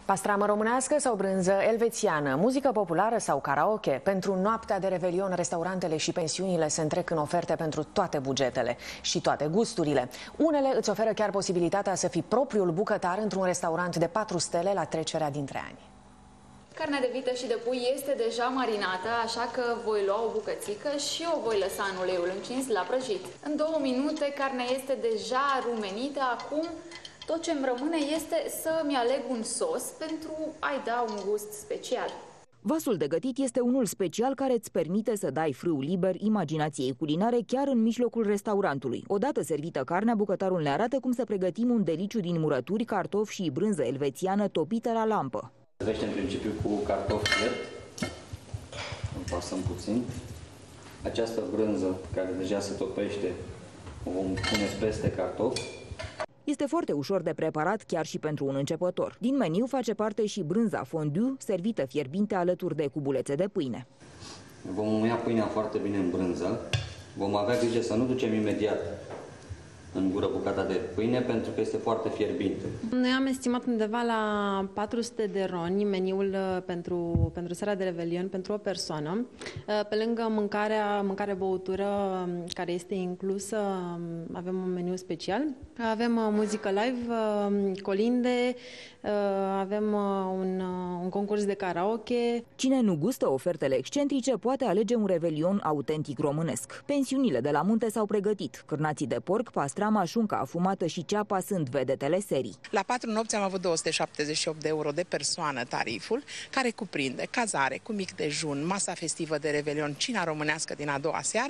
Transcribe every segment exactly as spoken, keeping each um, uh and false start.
Pastramă românească sau brânză elvețiană, muzică populară sau karaoke? Pentru noaptea de revelion, restaurantele și pensiunile se întrec în oferte pentru toate bugetele și toate gusturile. Unele îți oferă chiar posibilitatea să fii propriul bucătar într-un restaurant de patru stele la trecerea dintre ani. Carnea de vită și de pui este deja marinată, așa că voi lua o bucățică și o voi lăsa în uleiul încins la prăjit. În două minute carnea este deja rumenită. Acum tot ce îmi rămâne este să-mi aleg un sos pentru a-i da un gust special. Vasul de gătit este unul special care îți permite să dai frâu liber imaginației culinare chiar în mijlocul restaurantului. Odată servită carnea, bucătarul ne arată cum să pregătim un deliciu din murături, cartofi și brânză elvețiană topită la lampă. Servește în principiu cu cartofi fiert. Îl pasăm puțin. Această brânză care deja se topește o vom pune peste cartofi. Este foarte ușor de preparat chiar și pentru un începător. Din meniu face parte și brânza fondue, servită fierbinte alături de cubulețe de pâine. Vom muia pâinea foarte bine în brânză. Vom avea grijă să nu ducem imediat în gură bucata de pâine, pentru că este foarte fierbinte. Noi am estimat undeva la patru sute de roni meniul pentru, pentru seara de revelion pentru o persoană. Pe lângă mâncarea, mâncare-băutură care este inclusă, avem un meniu special. Avem muzică live, colinde, avem un, un concurs de karaoke. Cine nu gustă ofertele excentrice poate alege un revelion autentic românesc. Pensiunile de la munte s-au pregătit. Cârnații de porc, pastrama, șunca afumată și ceapa sunt vedetele serii. La patru nopți am avut două sute șaptezeci și opt de euro de persoană tariful, care cuprinde cazare cu mic dejun, masa festivă de revelion, cina românească din a doua seară.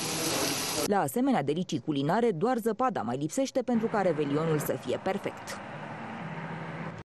La asemenea delicii culinare, doar zăpada mai lipsește pentru ca revelionul să fie perfect.